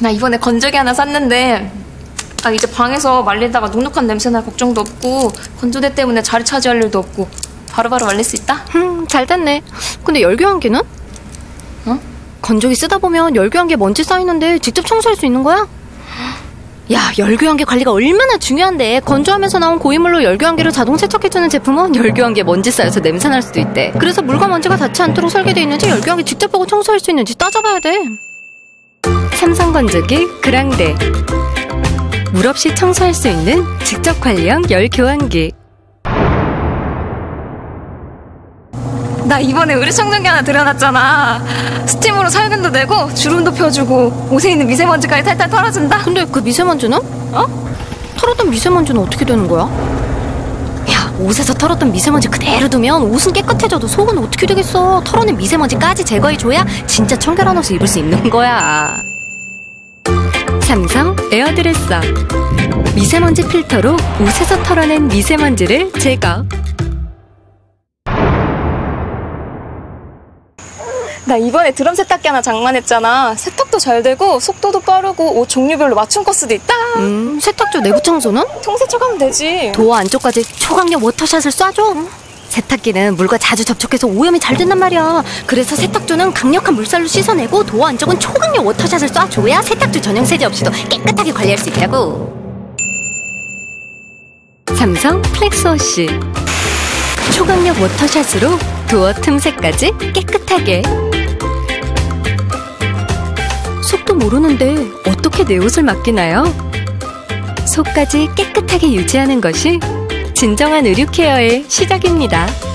나 이번에 건조기 하나 샀는데 이제 방에서 말리다가 눅눅한 냄새날 걱정도 없고 건조대 때문에 자리 차지할 일도 없고 바로바로 말릴 수 있다? 잘 됐네. 근데 열교환기는? 어? 건조기 쓰다 보면 열교환기에 먼지 쌓이는데 직접 청소할 수 있는 거야? 야, 열교환기 관리가 얼마나 중요한데. 건조하면서 나온 고이물로 열교환기를 자동 세척해주는 제품은 열교환기에 먼지 쌓여서 냄새날 수도 있대. 그래서 물과 먼지가 닿지 않도록 설계되어 있는지 열교환기 직접 보고 청소할 수 있는지 따져봐야 돼. 삼성 건조기 그랑데. 물 없이 청소할 수 있는 직접 관리형 열교환기. 나 이번에 의류청정기 하나 들여놨잖아. 스팀으로 살균도 되고 주름도 펴주고 옷에 있는 미세먼지까지 탈탈 털어준다. 근데 그 미세먼지는? 털었던 미세먼지는 어떻게 되는 거야? 야, 옷에서 털었던 미세먼지 그대로 두면 옷은 깨끗해져도 속은 어떻게 되겠어. 털어낸 미세먼지까지 제거해줘야 진짜 청결한 옷을 입을 수 있는 거야. 삼성 에어드레서. 미세먼지 필터로 옷에서 털어낸 미세먼지를 제거. 나 이번에 드럼 세탁기 하나 장만했잖아. 세탁도 잘 되고 속도도 빠르고 옷 종류별로 맞춤 코스도 있다. 세탁조 내부 청소는? 통세척하면 되지. 도어 안쪽까지 초강력 워터샷을 쏴줘. 세탁기는 물과 자주 접촉해서 오염이 잘 된단 말이야. 그래서 세탁조는 강력한 물살로 씻어내고 도어 안쪽은 초강력 워터샷을 쏴줘야 세탁조 전용 세제 없이도 깨끗하게 관리할 수 있다고. 삼성 플렉스워시. 초강력 워터샷으로 도어 틈새까지 깨끗하게. 속도 모르는데 어떻게 내 옷을 맡기나요? 속까지 깨끗하게 유지하는 것이 진정한 의류 케어의 시작입니다.